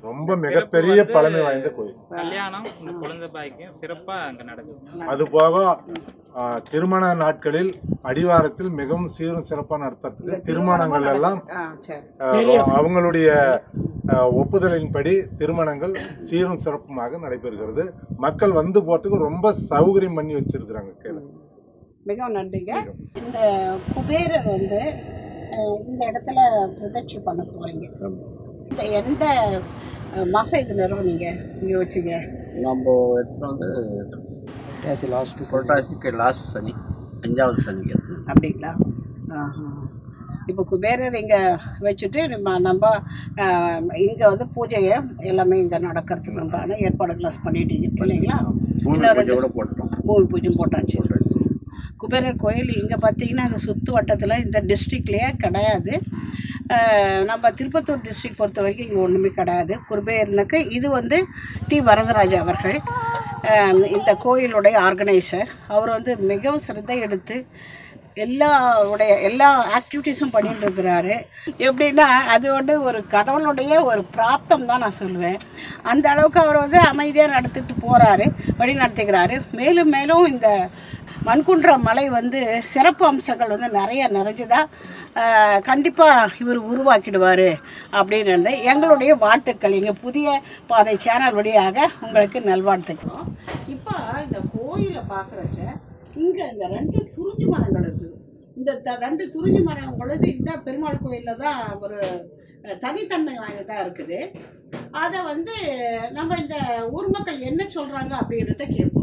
ரொம்ப மிகப்பெரிய பழமை வாய்ந்த கோயில். கல்யாணம் இந்த குழந்தை பாய்க்கும் சிறப்பா அங்க நடக்குது. அது போக திருமண நாட்களில் அடிவாரத்தில் மிகவும் சீரும் சிறப்பாக நடத்துறதுக்கு திருமணங்கள் எல்லாம் அவங்களுடைய ஒப்புதலின்படி திருமணங்கள் சீரும் சிறப்புமாக நடைபெறுகிறது. மக்கள் வந்து போறதுக்கு ரொம்ப சௌகரியம் பண்ணி வச்சிருக்கிறாங்க. மிகவும் நன்றிங்க. இந்த குபேரர் வந்து இந்த இடத்துல பிரதட்சி பண்ண போறீங்க. இந்த எந்த மாதம் இது நிறுவனீங்க இங்கே வச்சுங்க? நம்ம எடுத்துகிட்டு வந்து புரட்டாசிக்கு லாஸ்ட் சனி 5வது சனிக்கு எடுத்து. அப்படிங்களா? இப்போ குபேரர் இங்கே வச்சுட்டு நம்ம இங்கே வந்து பூஜையை எல்லாமே இங்கே நடக்கிறதுக்கு உண்டான ஏற்பாடுகளை பண்ணிட்டீங்க இல்லைங்களா? பூமி பூஜை போட்டாச்சு. குபேரர் கோயில் இங்கே பார்த்தீங்கன்னா இந்த சுற்று வட்டத்தில் இந்த டிஸ்ட்ரிக்ட்லேயே கிடையாது. நம்ம திருப்பத்தூர் டிஸ்ட்ரிக்ட் பொறுத்த வரைக்கும் இங்கே ஒன்றுமே கிடையாது குபேரனுக்கு. இது வந்து டி வரதராஜ் அவர்கள் இந்த கோயிலுடைய ஆர்கனைசர். அவர் வந்து மிகவும் சிரத்தை எடுத்து எல்லா ஆக்டிவிட்டீஸும் பண்ணிட்டு இருக்கிறாரு. எப்படின்னா அது வந்து ஒரு கடவுளுடைய ஒரு பிராப்தம் தான் நான் சொல்லுவேன். அந்த அளவுக்கு அவர் வந்து அமைதியாக நடத்திட்டு போகிறாரு, வழி நடத்துகிறாரு. மேலும் மேலும் இந்த மண்குன்ற மலை வந்து சிறப்பு அம்சங்கள் வந்து நிறைஞ்சதா கண்டிப்பாக இவர் உருவாக்கிடுவார் அப்படின்னு எங்களுடைய வாழ்த்துக்கள். எங்கள் புதிய பாதை சேனல் வழியாக உங்களுக்கு நல்வாழ்த்துக்கிறோம். இப்போ இந்த கோயிலை பார்க்குறச்ச இங்கே இந்த 2 துறிஞ்சி மரங்கள் இருக்குது. இந்த 2 துறிஞ்சி மரங்களுக்கு இந்த பெருமாள் கோயிலில் தான் ஒரு தனித்தன்மை வாய்ந்ததாக இருக்குது. அதை வந்து நம்ம இந்த ஊர் மக்கள் என்ன சொல்கிறாங்க அப்படின்றத கேட்போம்.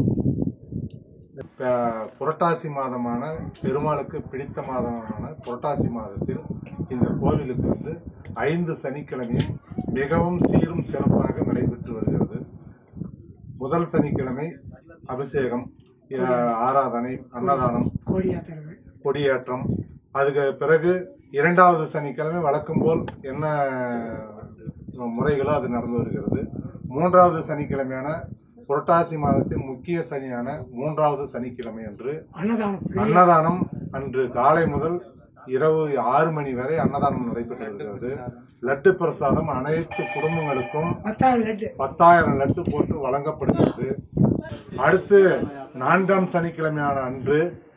புரட்டாசி மாதமான பெருமாளுக்கு பிடித்த மாதமான புரட்டாசி மாதத்தில் இந்த கோவிலுக்கு வந்து 5 சனிக்கிழமையும் மிகவும் சீரும் சிறப்பாக நடைபெற்று வருகிறது. முதல் சனிக்கிழமை அபிஷேகம், ஆராதனை, அன்னதானம், கொடியேற்றம். அதுக்கு பிறகு 2வது சனிக்கிழமை வழக்கம் போல் என்ன முறைகளோ அது நடந்து வருகிறது. 3வது சனிக்கிழமையான புரட்டாசி மாதத்தின் முக்கிய சனியான 3வது சனிக்கிழமை அன்று அன்னதானம் அன்று காலை முதல் இரவு 6 மணி வரை அன்னதானம் நடைபெற்று வருகிறது. லட்டு பிரசாதம் அனைத்து குடும்பங்களுக்கும் 10,000 லட்டு போட்டு வழங்கப்படுகிறது. அடுத்து 4ஆம் சனிக்கிழமையான அன்று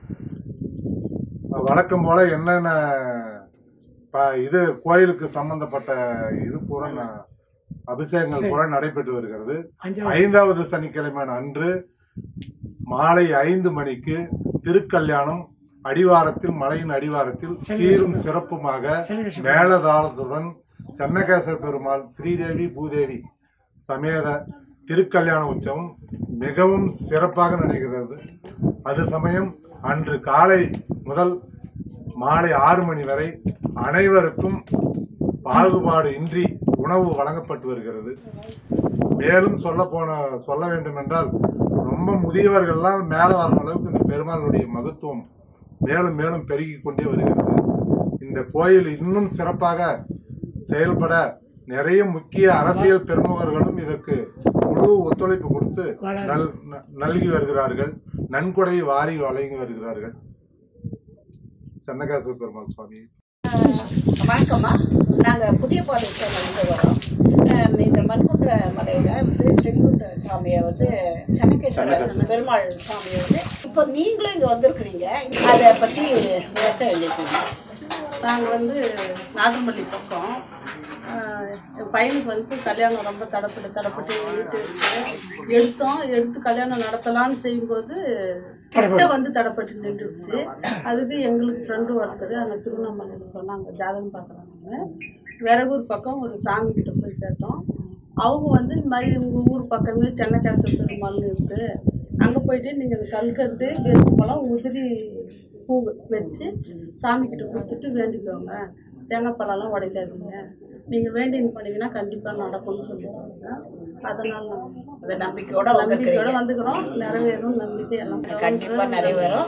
வழக்கம் போல என்னென்ன இது கோயிலுக்கு சம்பந்தப்பட்ட இது பூரா அபிஷேகங்கள் கூட நடைபெற்று வருகிறது. 5வது சனிக்கிழமை அன்று மாலை 5 மணிக்கு திருக்கல்யாணம் அடிவாரத்தில், மலையின் அடிவாரத்தில் சீரும் சிறப்புமாக மேளதாளத்துடன் சென்னகேசவ பெருமாள், ஸ்ரீதேவி, பூதேவி சமேத திருக்கல்யாண உற்சவம் மிகவும் சிறப்பாக நடைகிறது. அது சமயம் அன்று காலை முதல் மாலை 6 மணி வரை அனைவருக்கும் பாகுபாடு இன்றி உணவு வழங்கப்பட்டு வருகிறது. மேலும் சொல்ல வேண்டும் என்றால் ரொம்ப முதியவர்கள்லாம் மேலே வரும் அளவுக்கு இந்த பெருமாளுடைய மகத்துவம் மேலும் மேலும் பெருகி கொண்டே வருகிறது. இந்த கோயில் இன்னும் சிறப்பாக செயல்பட நிறைய முக்கிய அரசியல் பிரமுகர்களும் இதற்கு முழு ஒத்துழைப்பு கொடுத்து நல்கி வருகிறார்கள். நன்கொடை வாரி வழங்கி வருகிறார்கள். சென்னகேசவ பெருமாள் சுவாமி வணக்கம்மா. நாங்கள் புதிய பாதை சேனல்ல வரோம். இந்த மண்குன்ற மலையில வந்து செங்குன்ற சாமியை வந்து சென்னகேஸ்வர பெருமாள் சாமியை வந்து இப்போ நீங்களும் இங்கே வந்திருக்கிறீங்க. அதை பற்றி விளக்கம் எழுதிக்கோங்க. நாங்கள் வந்து நாகமல்லி பக்கம் என் பையனுக்கு வந்து கல்யாணம் ரொம்ப தடப்பட்டு எடுத்து கல்யாணம் நடத்தலான்னு செய்யும்போது கிட்ட வந்து தடப்பட்டு நின்றுச்சு. அதுக்கு எங்களுக்கு ஃப்ரெண்டு ஒருத்தர் அந்த திருவண்ணாமலையில் சொன்னாங்க ஜாதகம் பார்க்குறாங்க. வேறூர் பக்கம் ஒரு சாமி கிட்ட போய் கேட்டோம். அவங்க வந்து இந்த மாதிரி உங்கள் ஊர் பக்கமே சென்னகேசவ பெருமாள்னு இருக்குது, அங்கே போயிட்டு நீங்கள் கல்கண்டு வேச்சு பழம் உதிரி பூ வச்சு சாமிக்கிட்ட கொடுத்துட்டு வேண்டிக்கோங்க, தேங்காய் பழம்லாம் உடைக்காதீங்க, நீங்கள் வேண்டின்னு பண்ணிங்கன்னா கண்டிப்பாக நடக்கும்னு சொல்லுவாங்க. அதனால் நாங்கள் நம்பிக்கையோட வந்துக்கிறோம். நிறைவேறும் நம்பிக்கை எல்லாம் கண்டிப்பாக நிறைவேறும்.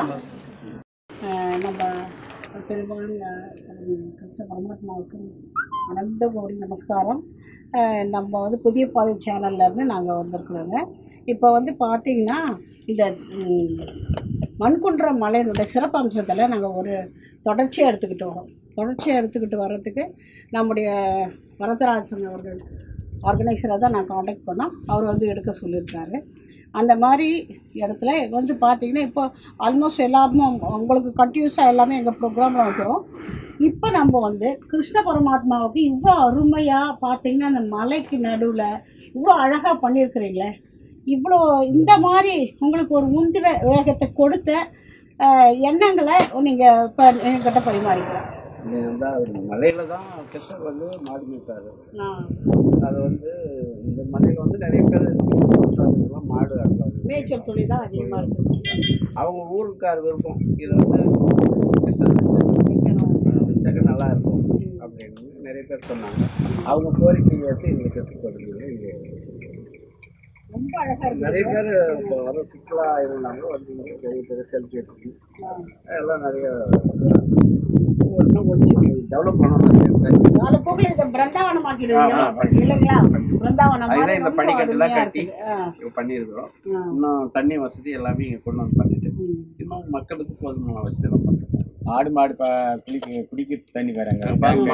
நம்ம பெருமாள் பரமாத்மாவுக்கு அனந்த கோடி நமஸ்காரம். நம்ம வந்து புதிய பாதை சேனல்லேருந்து நாங்கள் வந்திருக்கிறோங்க. இப்போ வந்து பார்த்திங்கன்னா இந்த மண்குன்ற மலையினுடைய சிறப்பம்சத்தில் நாங்கள் ஒரு தொடர்ச்சியாக எடுத்துக்கிட்டு வரோம். தொடர்ச்சியாக எடுத்துக்கிட்டு வர்றதுக்கு நம்முடைய வரதராஜன் அவர்கள் ஆர்கனைசரை தான் நான் காண்டாக்ட் பண்ணோம். அவர் வந்து எடுக்க சொல்லியிருக்காரு. அந்த மாதிரி இடத்துல வந்து பார்த்தீங்கன்னா இப்போ ஆல்மோஸ்ட் எல்லாருமே உங்களுக்கு கண்டினியூஸாக எல்லாமே எங்கள் ப்ரோக்ராமில் வைக்கிறோம். இப்போ நம்ம வந்து கிருஷ்ண பரமாத்மாவுக்கு இவ்வளோ அருமையாக பார்த்தீங்கன்னா அந்த மலைக்கு நடுவில் இவ்வளோ அழகாக பண்ணியிருக்கிறீங்களே, இவ்வளோ இந்த மாதிரி உங்களுக்கு ஒரு முந்திர வேகத்தை கொடுத்த எண்ணங்களை நீங்கள் இப்போ என்கிட்ட பரிமாறிக்கலாம். இது வந்து அது மலையில் தான் கிருஷ்ணர் வந்து மாடு மேய்ப்பார். அது வந்து இந்த மலையில் வந்து நிறைய பேர் மாடு ஆடுவாங்க. மேய்ச்சல் தொழில் தான் அதிகமாக இருக்குது. அவங்க ஊருக்கார் விருப்பம் இதை வந்து கிருஷ்ணர் வச்சாக்க நல்லா இருக்கும் அப்படின்னு நிறைய பேர் சொன்னாங்க. அவங்க கோரிக்கை ஏற்று எங்களுக்கு கஷ்டப்படுறது. இங்கே ரொம்ப அழகாக இருக்குது. நிறைய பேர் இப்போ வர சுற்றுலா இருந்தாங்க, வந்து பெரிய பெரிய செல்ஃபி எடுத்து எல்லாம் நிறைய கொஞ்சம் டெவலப் பண்ணணும். நாலு போக்கில் இதை பிருந்தாவனமாக்கிடுவீங்க இல்லைங்களா? பிருந்தாவனம் அதுதான் இந்த பனிக்கட்டெல்லாம் கட்டி பண்ணியிருக்கிறோம். இன்னும் தண்ணி வசதி எல்லாமே இங்கே கொண்டு வந்து பண்ணிட்டு இன்னும் மக்களுக்கு போதுமான வசதி எல்லாம் பண்ணுறோம். ஆடு மாடு குடிக்க தண்ணி வராங்க.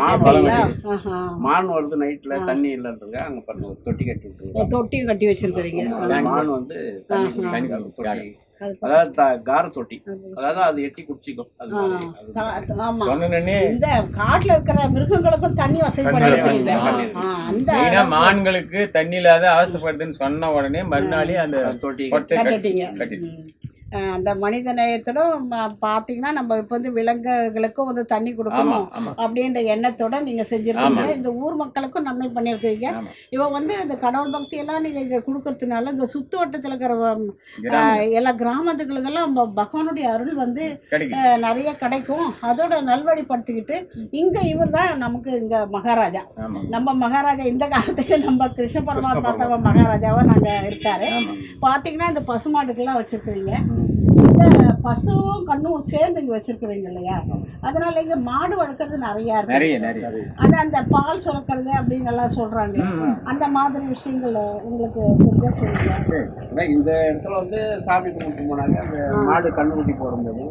மான் வருது நைட்ல தண்ணி இல்லைன்றது அங்கே பண்ணுவோம். தொட்டி கட்டி விட்டுருவோம். தொட்டியும் கட்டி வச்சிருக்கிறீங்க. மான் வந்து தொட்டி, அதாவது கார தொட்டி, அதாவது அது எட்டி குடிச்சிக்கும். இந்த காட்டுல இருக்கிற மிருகங்களுக்கும் தண்ணி வசதி. மான்களுக்கு தண்ணி இல்லாத அவசரப்படுதுன்னு சொன்ன உடனே மறுநாளே அந்த தொட்டி கட்டி அந்த மனித நேயத்தோடும் பார்த்தீங்கன்னா நம்ம இப்போ வந்து விலங்குகளுக்கும் வந்து தண்ணி கொடுக்கணும் அப்படின்ற எண்ணத்தோட நீங்கள் செஞ்சுருக்கீங்க. இந்த ஊர் மக்களுக்கும் நன்மை பண்ணியிருக்கீங்க. இவன் வந்து இந்த கடவுள் பக்தியெல்லாம் நீங்கள் இங்கே கொடுக்கறதுனால இந்த சுற்று வட்டத்தில் இருக்கிற எல்லா கிராமத்துகளுக்கெல்லாம் பகவானுடைய அருள் வந்து நிறைய கிடைக்கும். அதோட நல்வழிப்படுத்திக்கிட்டு இங்கே இவர் தான் நமக்கு இங்கே மகாராஜா. நம்ம மகாராஜா இந்த காலத்துக்கு நம்ம கிருஷ்ண பரமாத்மா மகாராஜாவாக நாங்கள் இருக்காரு. பார்த்தீங்கன்னா இந்த பசுமாட்டுக்கெல்லாம் வச்சுருக்கிறீங்க. இந்த பசுவும் கண்ணும் சேர்ந்து இங்கே வச்சிருக்கிறீங்க இல்லையா? அதனால இங்கே மாடு வளர்க்குறது நிறையா இருக்கு. அது அந்த பால் சுரக்கிறது அப்படின்னு எல்லாம் சொல்றாங்க. அந்த மாதிரி விஷயங்கள் உங்களுக்கு தெரிஞ்சா சொல்லுங்க. இந்த இடத்துல வந்து சாமி கும்பிட்டு போனாங்க. அந்த மாடு கண்ணுக்குட்டி போடும்போது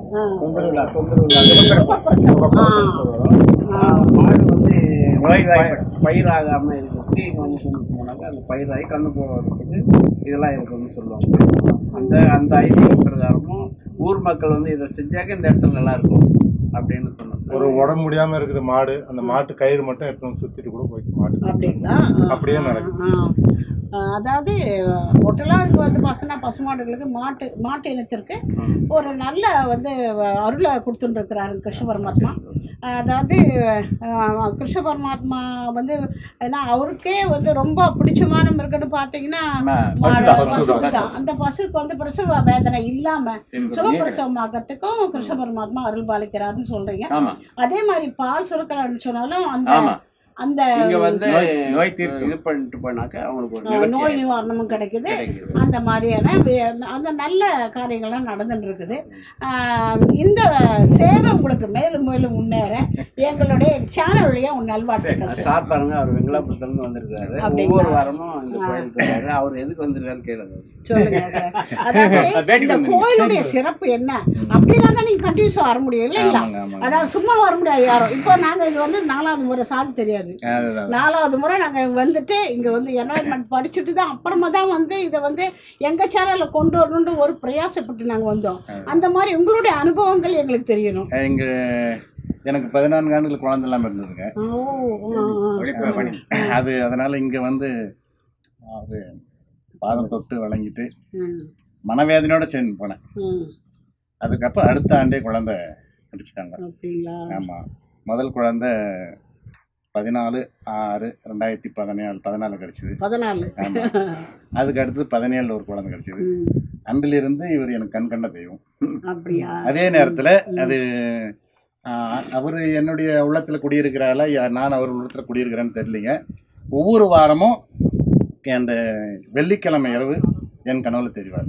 மாடு வந்து பயிராகாம இருக்கிறதுக்கு இங்கே வந்து கும்பிட்டு போனாங்க. அந்த பயிராகி கண்ணு போடுறதுக்கு இதெல்லாம் இருக்குன்னு சொல்லுவாங்க. அந்த ஐதீகம் பிரகாரமும் ஊர் மக்கள் வந்து இதை செஞ்சாக்க இந்த இடத்துல நல்லா இருக்கும் அப்படின்னு சொன்னாங்க. ஒரு உடம்பு முடியாம இருக்குது மாடு, அந்த மாட்டு கயிறு மட்டும் எடுத்து சுத்திட்டு கூட போய் மாட்டு அப்படியே நடக்கும். அதாவது டோட்டலாக இங்கே வந்து பசுமாடுகளுக்கு மாட்டு இனத்திற்கு ஒரு நல்ல வந்து அருளை கொடுத்துட்டுருக்கிறாரு கிருஷ்ண பரமாத்மா. அதாவது கிருஷ்ண பரமாத்மா வந்து ஏன்னா அவருக்கே வந்து ரொம்ப பிடிச்சமான மிருகன்னு பார்த்தீங்கன்னா அந்த பசுக்கு வந்து பிரசவ வேதனை இல்லாமல் சுகப்பிரசவமாகறதுக்கும் கிருஷ்ண பரமாத்மா அருள் பாலிக்கிறாருன்னு சொல்றீங்க. அதே மாதிரி பால் சுரக்கலன்னு சொன்னாலும் அந்த இங்க வந்து நோய் தீர்ப்பு இது பண்ணிட்டு போனாக்க அவங்களுக்கு நோய் நிவாரணமும் கிடைக்குது. அந்த மாதிரியான அந்த நல்ல காரியங்கள்லாம் நடந்துட்டு இருக்குது. இந்த சேவை உங்களுக்கு மேலும் மேலும் முன்னேற எங்களுடைய சேனல் வழியா நல்வாழ்த்துக்கள். சார் பாருங்க, அவர் வெங்கலாபுரத்துலேருந்து வந்திருக்காரு. ஒவ்வொரு வாரமும் இந்த கோயிலுக்கு வராரு. அவர் எதுக்கு வந்திருக்காரு கேளுங்க. சொல்லுங்க சார். அதாவது இந்த கோயிலுடைய சிறப்பு என்ன அப்படின்னா தான் நீங்க கண்டினியூஸா வர முடியும் இல்லைங்களா? அதாவது சும்மா வர முடியாது யாரும். இப்போ நாங்க இது வந்து 4வது முறை சாதி தெரியாது. 4வது முறை நாங்கள் வந்துட்டு இங்கே வந்து என்வாயர்மெண்ட் படிச்சுட்டு தான் அப்புறமா தான் வந்து இதை வந்து எங்கள் சேனலில் கொண்டு வரணுன்ற ஒரு பிரயாசப்பட்டு நாங்கள் வந்தோம். அந்த மாதிரி உங்களுடைய அனுபவங்கள் எங்களுக்கு தெரியணும். எனக்கு 14 ஆண்டுகள் குழந்தை இல்லாமல் இருந்ததுங்க. அது அதனால இங்கே வந்து அது பாதம் தொட்டு வழங்கிட்டு மனவேதனையோட சேர்ந்து போனேன். அதுக்கப்புறம் அடுத்த ஆண்டே குழந்தை கிடைச்சிட்டாங்க. ஆமாம், முதல் குழந்தை 14/6/2014 கிடச்சிது. ஆமாம், அதுக்கு அடுத்து 17 ஒரு குழந்தை கிடச்சிது. அன்றிலிருந்து இவர் எனக்கு கண் கண்ட தெய்வம். அதே நேரத்தில் அது அவர் என்னுடைய உள்ளத்தில் குடியிருக்கிறாரா, நான் அவர் உள்ளத்தில் குடியிருக்கிறேன்னு தெரியலிங்க. ஒவ்வொரு வாரமும் அந்த வெள்ளிக்கிழமை இரவு என் கனவுல தெரிவார்.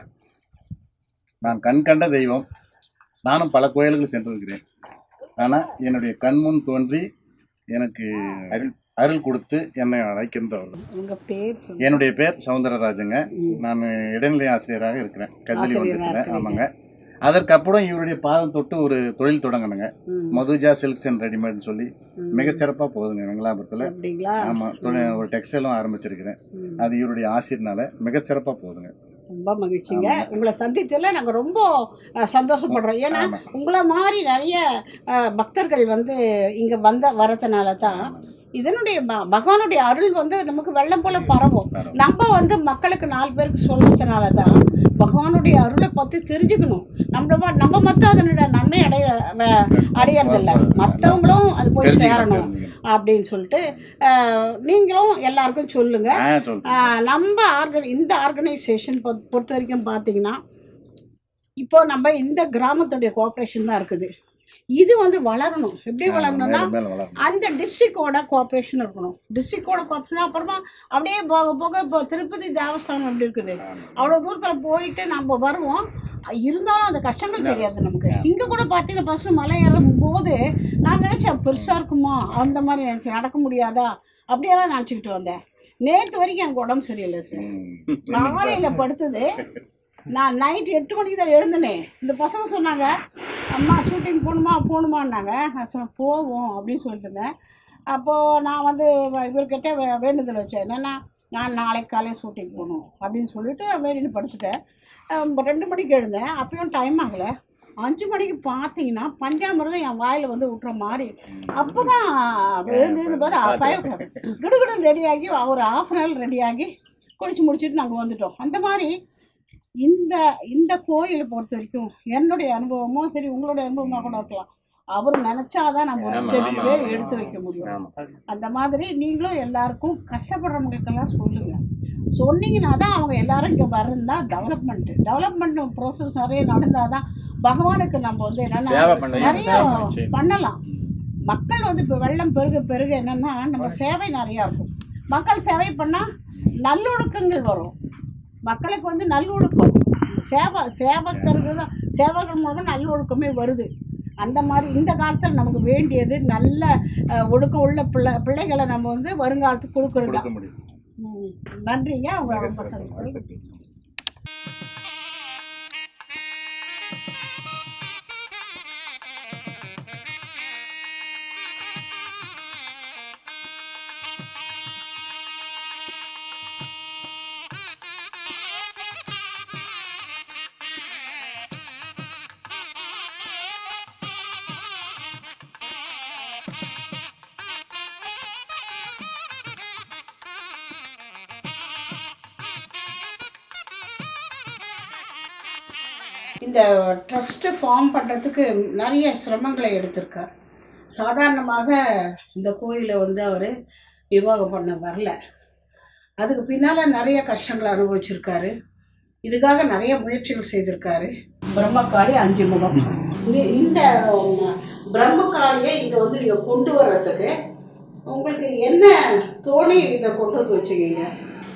நான் கண் கண்ட தெய்வம். நானும் பல கோயில்கள் சென்றிருக்கிறேன். ஆனால் என்னுடைய கண்முன் தோன்றி எனக்கு அருள் கொடுத்து என்னை அழைக்கின்றவர்கள். என்னுடைய பேர் சவுந்தரராஜங்க. நான் இடைநிலை ஆசிரியராக இருக்கிறேன். கல்வி வந்துருக்கிறேன். ஆமாங்க. அதற்கப்புறம் இவருடைய பாதம் தொட்டு ஒரு தொழில் தொடங்கணுங்க. மதுஜா சில்க்ஸ் அண்ட் ரெடிமேட்னு சொல்லி மிக சிறப்பாக போகுதுங்க வெங்கலாபுரத்தில். ஆமாம், ஒரு டெக்ஸ்டைலும் ஆரம்பிச்சிருக்கிறேன். அது இவருடைய ஆசிரியனால மிக சிறப்பாக போகுதுங்க. ரொம்ப மகிழ்ச்சிங்க. உங்களை சந்தித்ததில் நாங்கள் ரொம்ப சந்தோஷப்படுறோம். ஏன்னா உங்களை மாதிரி நிறைய பக்தர்கள் வந்து இங்கே வரதுனால தான் இதனுடைய பகவானுடைய அருள் வந்து நமக்கு வெள்ளம் போல பரவும். நம்ம வந்து மக்களுக்கு 4 பேருக்கு சொல்றதுனால தான் பகவானுடைய அருளை பற்றி தெரிஞ்சுக்கணும். நம்ம மட்டும் அதனுடைய நன்மை அடையறதில்லை, மற்றவங்களும் அது போய் சேரணும் அப்படின்னு சொல்லிட்டு நீங்களும் எல்லாருக்கும் சொல்லுங்க. நம்ம இந்த ஆர்கனைசேஷன் பொறுத்த வரைக்கும் பார்த்தீங்கன்னா இப்போ நம்ம இந்த கிராமத்துடைய கோஆப்ரேஷன் தான் இருக்குது. இது வந்து வளரணும். எப்படி வளரணும்னா அந்த டிஸ்ட்ரிக்டோட கோஆப்ரேஷன் இருக்கணும். டிஸ்ட்ரிக்டோட கோஆப்ரேஷன் அப்புறமா அப்படியே போக போக இப்போ திருப்பதி தேவஸ்தானம் எப்படி இருக்குது, அவ்வளோ தூரத்தில் போயிட்டு நம்ம வருவோம். இருந்தாலும் அந்த கஷ்டங்கள் தெரியாது நமக்கு. இங்கே கூட பார்த்தீங்கன்னா ஃபஸ்ட்டு மலை ஏறும் போது நான் நினச்சேன் பெருசாக இருக்குமா, அந்த மாதிரி நினச்சேன். நடக்க முடியாதா அப்படியெல்லாம் நினச்சிக்கிட்டு வந்தேன். நேற்று வரைக்கும் எனக்கு உடம்பு சரியில்லை சார். காலையில் படுத்தது, நான் நைட்டு 8 மணிக்கு தான் எழுந்தனே. இந்த பசங்க சொன்னாங்க, அம்மா ஷூட்டிங் போகணுமான்னாங்க. நான் சொன்னேன் போவோம் அப்படின்னு சொல்லிட்டு இருந்தேன். அப்போது நான் வந்து இவர்கிட்ட வேண்டுதல் வச்சேன், என்னென்னா நான் நாளைக்கு காலையில் ஷூட்டிங் போகணும் அப்படின்னு சொல்லிட்டு வேண்டிட்டு படுத்துட்டேன். 2 மணிக்கு எழுந்தேன். அப்பயும் டைம் ஆகலை. 5 மணிக்கு பார்த்தீங்கன்னா பஞ்சாமிரதம் என் வாயில் வந்து விட்டுற மாதிரி. அப்போ தான் எழுந்து பாரு 5 o'clock கிடுகிடு ரெடியாகி ஒரு 1/2 hour ரெடியாகி குளிச்சு முடிச்சுட்டு நாங்கள் வந்துட்டோம். அந்த மாதிரி இந்த கோயிலை பொறுத்த வரைக்கும் என்னுடைய அனுபவமும் சரி, உங்களுடைய அனுபவமாக கூட இருக்கலாம். அவர் நினைச்சாதான் நம்ம ஒரு ஸ்டெப் எடுத்து வைக்க முடியும். அந்த மாதிரி நீங்களும் எல்லாருக்கும் கஷ்டப்படுறவங்களுக்கெல்லாம் சொல்லுங்க. சொன்னீங்கன்னா தான் அவங்க எல்லாரும் இங்கே வரணும்னா டெவலப்மெண்ட் ப்ரோசஸ் நிறைய நடந்தாதான் பகவானுக்கு நம்ம வந்து என்னன்னா நிறைய பண்ணலாம். மக்கள் வந்து இப்போ வெள்ளம் பெருக என்னன்னா நம்ம சேவை நிறையா இருக்கும். மக்கள் சேவை பண்ணால் நல்லொழுக்கங்கள் வரும். மக்களுக்கு வந்து நல்லொழுக்கம் சேவக்கிறது தான், சேவர்கள் மூலமாக நல்லொழுக்கமே வருது. அந்த மாதிரி இந்த காலத்தில் நமக்கு வேண்டியது நல்ல ஒழுக்கம் உள்ள பிள்ளைகளை நம்ம வந்து வருங்காலத்துக்கு கொடுக்குறது தான். நன்றிங்க. அவங்க ரொம்ப சந்தோஷம். இந்த ட்ரஸ்ட்டு ஃபார்ம் பண்ணுறதுக்கு நிறைய சிரமங்களை எடுத்திருக்கார். சாதாரணமாக இந்த கோயிலை வந்து அவர் நிர்வாகம் பண்ண வரல. அதுக்கு பின்னால் நிறைய கஷ்டங்களை அனுபவிச்சிருக்காரு. இதுக்காக நிறைய முயற்சிகள் செய்திருக்காரு. பிரம்மகாளி 5 முகம். இந்த பிரம்மகாளியை இங்கே வந்து நீங்கள் கொண்டு வர்றதுக்கு உங்களுக்கு என்ன தோணி இதை கொண்டு வந்து வச்சுக்கீங்க?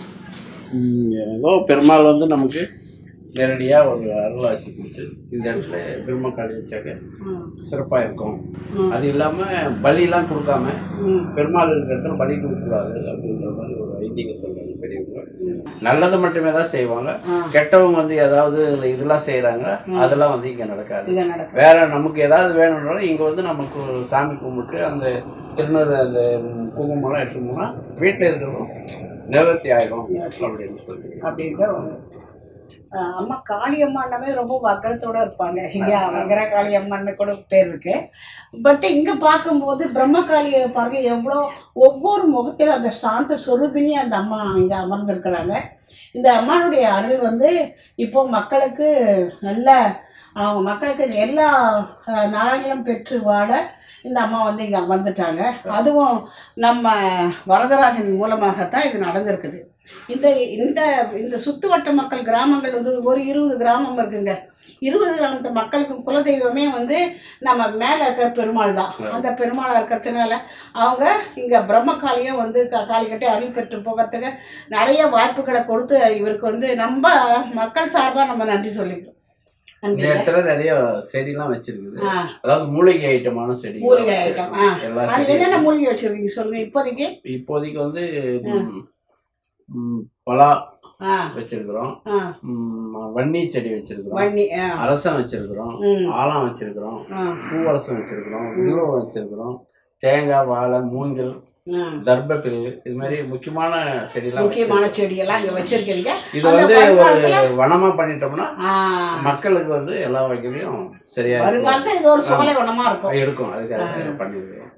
ஏதோ பெருமாள் வந்து நமக்கு நேரடியாக ஒரு அருளாசி கொடுத்து இந்த இடத்துல பிரம்மகாளி வச்சாக்க சிறப்பாக இருக்கும். அது இல்லாமல் பலியெல்லாம் கொடுக்காம பெருமாள் இருக்கிற இடத்துல பலி கொடுக்கூடாது அப்படின்ற மாதிரி ஒரு ஐதீகம் சொல்கிறாங்க பெரியவங்க. நல்லதை மட்டுமே தான் செய்வாங்க. கெட்டவங்க வந்து ஏதாவது இதெல்லாம் செய்கிறாங்க, அதெல்லாம் வந்து இங்கே நடக்காது. வேற நமக்கு ஏதாவது வேணும்னாலும் இங்கே வந்து நமக்கு சாமி கும்பிட்டு அந்த திருநூறு அந்த குங்குமம்லாம் எடுத்துக்கணும்னா வீட்டில் இருக்கிறதும் நிவர்த்தி ஆகிடும் அப்படின்னு சொல்லிட்டு. அப்படின்ற அம்மா காளியம்மானவே ரொம்ப வக்கரத்தோட இருப்பாங்க இல்லையா? வக்கர காளியம்மான்னு கூட பேர் இருக்கு. பட் இங்க பார்க்கும்போது பிரம்மகாளியை பாருங்க, எவ்வளோ ஒவ்வொரு முகத்திலும் அந்த சாந்த சொரூபினி அந்த அம்மா இங்க அமர்ந்திருக்கிறாங்க. இந்த அம்மானுடைய அருள் வந்து இப்போ மக்களுக்கு நல்ல அவங்க மக்களுக்கு எல்லா நலன்களும் பெற்று வாழ இந்த அம்மா வந்து இங்கே வந்துட்டாங்க. அதுவும் நம்ம வரதராஜன் மூலமாகத்தான் இது நடந்திருக்குது. இந்த இந்த இந்த சுற்றுவட்ட மக்கள் கிராமங்கள் வந்து ஒரு 20 கிராமம் இருக்குங்க. 20 கிராமத்து மக்களுக்கு குலதெய்வமே வந்து நம்ம மேலே இருக்கிற பெருமாள் தான். அந்த பெருமாளாக இருக்கிறதுனால அவங்க இங்கே பிரம்மகாளியும் வந்து காளிக்கட்டி அருள் பெற்று போகிறதுக்கு நிறைய வாய்ப்புகளை கொடுத்து இவருக்கு வந்து நம்ம மக்கள் சார்பாக நம்ம நன்றி சொல்லிக்கிறோம். இந்த இடத்துல நிறைய செடிலாம் வச்சிருக்குது. அதாவது மூலிகை ஐட்டமான செடி. மூலிகை ஐட்டம் என்னென்ன மூலிகை வச்சிருக்கீங்க சொல்லுங்க. இப்போதைக்கு வந்து பலா, வச்சிருக்கிறோம், வன்னி செடி வச்சிருக்கிறோம், அரசம் வச்சிருக்கிறோம், ஆலம் வச்சிருக்கிறோம், பூவரசம் வச்சிருக்கிறோம், வில்வம் வச்சிருக்கிறோம், தேங்காய், வாழை, மூங்கில், தர்பப்பில், இது மாதிரி முக்கியமான செடியெல்லாம் இங்க வச்சிருக்கீங்க. இது வந்து ஒரு வனமா பண்ணிட்டோம்னா மக்களுக்கு வந்து எல்லா வகையிலையும் சரியா வருங்காலத்துல இது ஒரு சோலை வனமா இருக்கும். அதுக்காக பண்ணிருக்கோம்.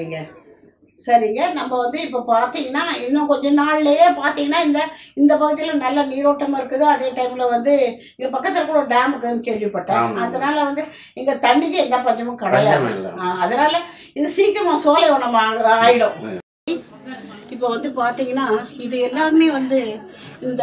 சரிங்க. நம்ம வந்து இப்போ பார்த்தீங்கன்னா இன்னும் கொஞ்ச நாள்லயே பார்த்தீங்கன்னா இந்த பகுதியில் நல்ல நீரோட்டமா இருக்குது. அதே டைம்ல வந்து இங்க பக்கத்துல கூட ஒரு டேம் இருக்குன்னு கேள்விப்பட்டேன். அதனால வந்து இங்க தண்ணிக்கு எந்த பஞ்சமும் கிடையாது. அதனால இது சீக்கிரமா சோலை வனம் ஆயிடும். இப்போ வந்து பார்த்தீங்கன்னா இது எல்லாருமே வந்து இந்த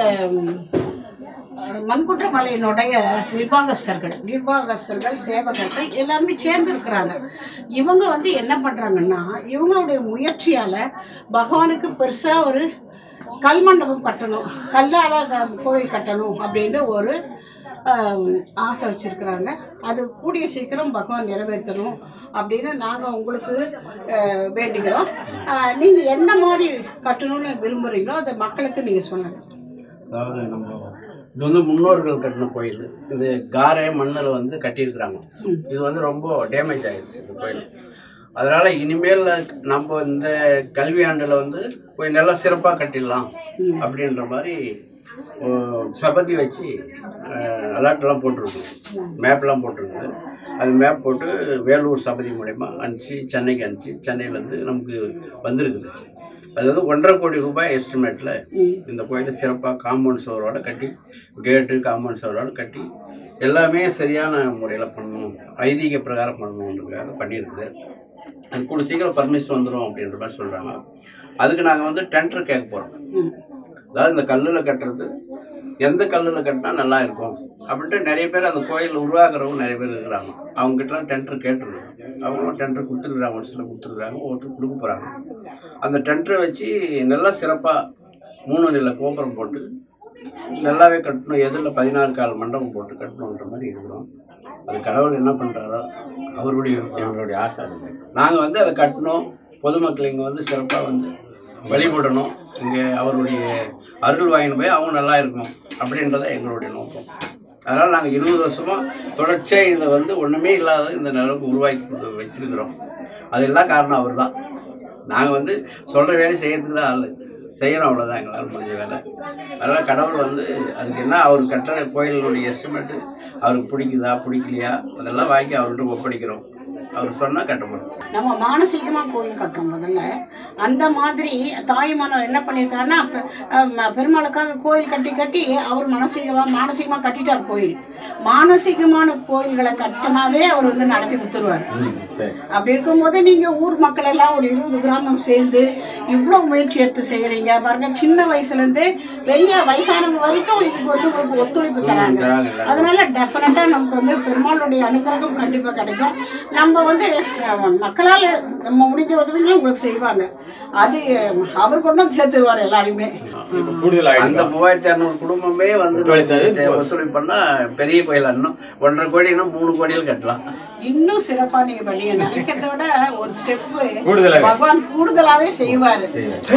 மண்குற்றமலையினுடைய நிர்வாகஸ்தர்கள், சேவகர்கள் எல்லாருமே சேர்ந்து இருக்கிறாங்க. இவங்க வந்து என்ன பண்றாங்கன்னா இவங்களுடைய முயற்சியால பகவானுக்கு பெருசா ஒரு கல் மண்டபம் கட்டணும், கல்லால கோயில் கட்டணும் அப்படின்னு ஒரு ஆசை வச்சிருக்கிறாங்க. அது கூடிய சீக்கிரம் பகவான் நிறைவேற்றணும் அப்படின்னு நாங்கள் உங்களுக்கு வேண்டிக்கிறோம். நீங்கள் எந்த மாதிரி கட்டணும்னு விரும்புகிறீங்களோ அதை மக்களுக்கு நீங்கள் சொல்லுங்க. அதாவது இது வந்து முன்னோர்கள் கட்டின கோயில். இது காரை மண்ணில் வந்து கட்டியிருக்கிறாங்க. இது வந்து ரொம்ப டேமேஜ் ஆகிடுச்சு இந்த கோயில். அதனால் இனிமேல் நம்ம இந்த கல்வியாண்டில் வந்து கொஞ்சம் நல்லா சிறப்பாக கட்டிடலாம் அப்படின்ற மாதிரி சபதி வச்சு அலர்ட்லாம் போட்டிருக்குது, மேப்லாம் போட்டிருக்குது. அது மேப் போட்டு வேலூர் சபதி மூலயமா அனுப்பிச்சு சென்னைக்கு அனுப்பிச்சு சென்னையிலேருந்து நமக்கு வந்திருக்குது. அது வந்து 1.5 கோடி ரூபாய் எஸ்டிமேட்டில் இந்த கோயிலை சிறப்பாக காம்பவுண்ட் சுவரோடு கட்டி, கேட்டு காம்பவுண்ட் சுவரோடு கட்டி எல்லாமே சரியான முறையில் பண்ணணும், ஐதீக பிரகாரம் பண்ணணுன்றதுக்காக பண்ணியிருக்குது. அது கூட சீக்கிரம் பர்மிஷன் வந்துடும் அப்படின்ற மாதிரி சொல்கிறாங்க. அதுக்கு நாங்கள் வந்து டெண்டர் கேட்க போகிறோம். அதாவது இந்த கல்லில் கட்டுறது எந்த கல்லில் கட்டினா நல்லா இருக்கும் அப்படின்ட்டு நிறைய பேர் அந்த கோயில் உருவாக்குறவங்க நிறைய பேர் இருக்கிறாங்க. அவங்ககிட்டலாம் டெண்டர் கேட்டுருக்காங்க. அவங்களும் டெண்டர் கொடுத்துருக்குறாங்க, ஒரு சில கொடுத்துருக்குறாங்க, ஒருத்தர் கொடுக்க போகிறாங்க. அந்த டெண்டரை வச்சு நல்லா சிறப்பாக 3 நிலை கோபுரம் போட்டு நல்லாவே கட்டணும். எதில் 14 கால் மண்டபம் போட்டு கட்டணுன்ற மாதிரி இருக்கிறோம். அது கடவுள் என்ன பண்ணுறாரோ எங்களுடைய ஆசை. நாங்கள் வந்து அதை கட்டணும், பொதுமக்கள் இங்கே வந்து சிறப்பாக வந்து வழிபடணும், இங்கே அவருடைய அருள் வாங்கின்னு போய் அவங்க நல்லா இருக்கணும் அப்படின்றத எங்களுடைய நோக்கம். அதனால் நாங்கள் 20 வருஷமாக தொடர்ச்சியாக இதை வந்து ஒன்றுமே இல்லாத இந்த நிலவுக்கு உருவாக்கி வச்சிருக்கிறோம். அதெல்லாம் காரணம் அவர் தான். நாங்கள் வந்து சொல்கிற வேலை செய்யறதுக்கு தான் ஆள் செய்கிறோம், அவ்வளோதான் எங்களால் முடிஞ்ச வேலை. அதனால் கடவுள் வந்து அதுக்கு என்ன அவர் கட்டுற கோயிலுடைய எஸ்டிமேட்டு அவருக்கு பிடிக்குதா பிடிக்கலையா அதெல்லாம் வாங்கி அவர்கிட்ட ஒப்படைக்கிறோம். அவர் சொன்னால் கட்டப்படும். நம்ம மானசீகமாக கோயில் கட்டுறோம். முதல்ல அந்த மாதிரி தாய்மானவர் என்ன பண்ணியிருக்காருன்னா பெருமாளுக்காக கோயில் கட்டி அவர் மானசீகமாக கட்டிட்டார் கோயில். மானசீகமான கோயில்களை கட்டினாவே அவர் வந்து நடத்தி கொடுத்துருவார். அப்படி இருக்கும்போது நீங்கள் ஊர் மக்கள் எல்லாம் ஒரு 20 கிராமம் சேர்ந்து இவ்வளோ முயற்சி எடுத்து செய்கிறீங்க பாருங்க. சின்ன வயசுலேருந்து பெரிய வயசானவங்க வரைக்கும் இதுக்கு வந்து உங்களுக்கு ஒத்துழைப்பு தராங்க. அதனால டெஃபினட்டாக நமக்கு வந்து பெருமாளுடைய அனுகிரகம் கண்டிப்பாக கிடைக்கும். நம்ம வந்து மக்களால் நம்ம முடிஞ்ச உதவிகளும் உங்களுக்கு செய்வாங்க. அது அவர் கொண்டு வந்து சேர்த்துருவார் எல்லாருமே. அந்த 3600 குடும்பமே வந்து ஒத்துழைப்பு பண்ணா பெரிய கோயில் இன்னும் 1.5 கோடி 3 கோடியில் கட்டலாம். இன்னும் சிறப்பா நீங்க பண்ணீங்க. நினைக்கிறத விட ஒரு ஸ்டெப் பகவான் கூடுதலாவே செய்வாரு.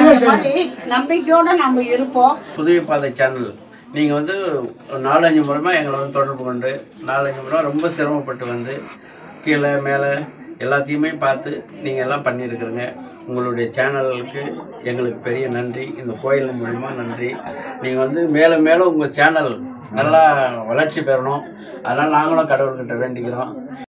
நம்பிக்கையோட நம்ம இருப்போம். புதிய பாதை சேனல் நீங்கள் வந்து 4-5 முறைமா எங்களை வந்து தொடர்பு கொண்டு 4-5 முறை ரொம்ப சிரமப்பட்டு வந்து கீழே மேலே எல்லாத்தையுமே பார்த்து நீங்கள் எல்லாம் பண்ணியிருக்கிறீங்க. உங்களுடைய சேனலுக்கு எங்களுக்கு பெரிய நன்றி. இந்த கோயில் மூலிமா நன்றி. நீங்கள் வந்து மேலும் மேலும் உங்கள் சேனல் நல்லா வளர்ச்சி பெறணும். அதனால் நாங்களும் கடவுள்கிட்ட வேண்டிக்கிறோம்.